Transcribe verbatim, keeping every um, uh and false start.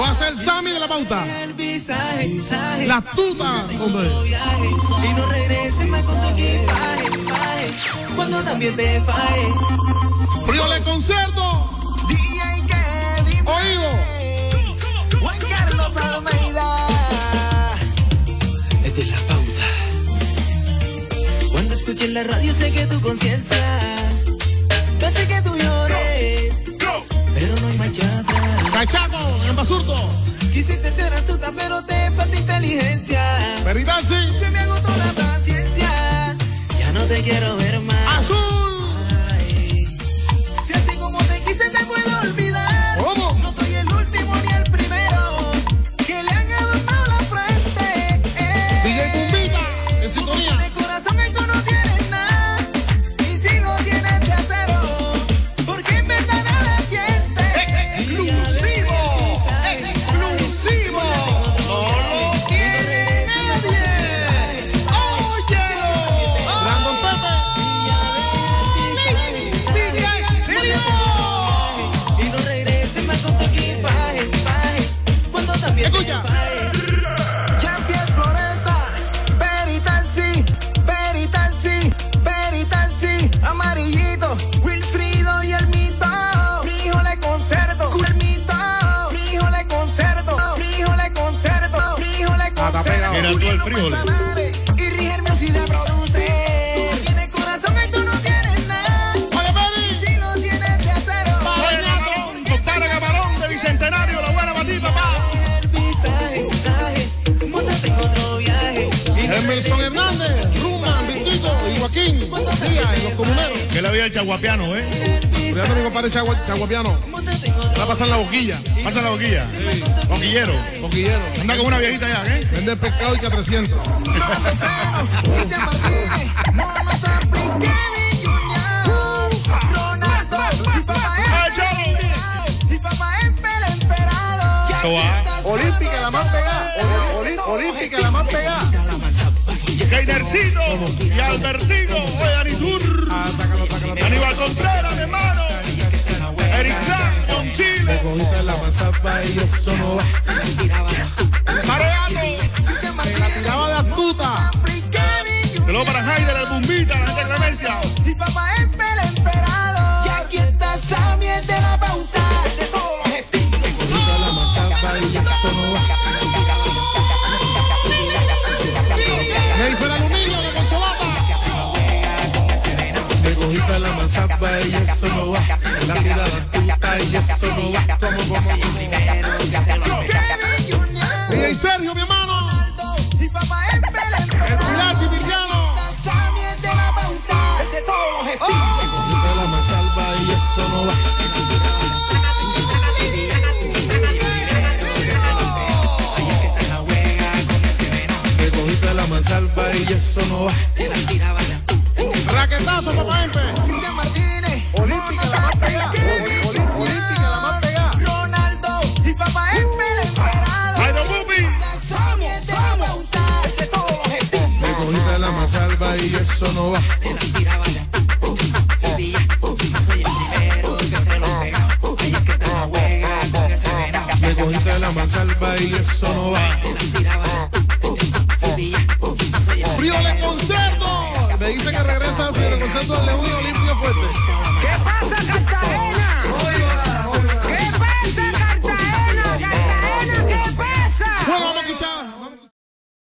va a ser Sammy de la pauta. La tuta, hombre. Y no regreses más con tu equipaje, cuando también te falle. Friole Concierto. D J Kevin. Oído. Juan Carlos Almeida. Es de la pauta. Cuando escuches la radio sé que tu conciencia hace que tú llores, pero no hay marcha atrás. Cachaco, en Basurto. Quisiste ser astuta, pero te falta inteligencia. Verdad, sí. Se me agotó la paciencia. Ya no te quiero ver más. Azul. Ay, si así como te quise te puedo olvidar. ¿Cómo? No soy el último ni el primero que le han adornado la frente. Eh, D J Bumbita, en sintonía. De corazón y tú no tienes nada. Y si no tienes de acero, porque en verdad no la sientes. Exclusivo. Exclusivo. No lo tiene nadie. Óyelo. Brandon Pepe. Y no regreses más con tu equipaje, equipaje, cuando también te Escucha. falle. Jean-Pierre Floresta, Veritalsi, Veritalsi, Veritalsi, Amarillito, Wilfrido y el mito. Frijoles concerto, el mito. Frijoles concerto, frijoles concerto, frijoles concerto. Era tú el frijol. Y Riger Music te produce. Tú tienes corazón y tú no tienes nada. Oye, Peri. Si no tienes de acero. Compadre Camarón de Bicentenario, la buena para ti, papá. El visaje, visaje, móntate en otro viaje. Emerson Hernández, Ruman, Vitico y Joaquín Díaz, y los comuneros. Que la vida del chaguapiano, ¿eh? Cuidado mi compadre Chagua- Chaguapiano. Va a pasar la boquilla. Pasa la boquilla. Boquillero. Boquillero. Anda con una viejita ya, ¿eh? Vende pescado y que a trescientos. Ronaldo, y papá ¡Ah, es chavo! y papá es el emperador. Esto va. Olímpica la más pegada. Oli- oli- Olímpica la más pegada. Keinercito y Albertino. Oye, Anitur. Aníbal Contreras, hermano. Eric Jackson, Chile. Cogiste la manzapa y eso no va. Mareato. Se la tiraba de astuta. Saludos para Jaider, el Bumbita, la gente de Clemencia. Y papá es el emperador. Y aquí está Sammy es de la pauta. De todos los estilos. Cogiste la manzapa y eso no va. Neifer Aluminio de Consolata. Me cogiste la manzapa y eso no va. La tirada astuta y eso no va. Como, como, como. D J Sergio, mi hermano. Y papá es el emperador. Pilachi, Villano. Sammy es de la pauta. De todos los estilos. Me cogiste la manzapa y eso no va. Me cogiste la manzalpa y eso no va. Raquetazo, papá Empe. Cristian Martínez. Olímpica la más pegada. Oli- oli- Olímpica la más pegada. Ronaldo y papá es el emperador. Jairo Bubi. Sammy es de la pauta. De todos los estilos. Me cogiste la manzalpa y eso no va. Me cogiste la manzalpa y eso no va. Friole Concierto. Me dice que regresa el Friole Concierto de León y Olimpia Fuerte.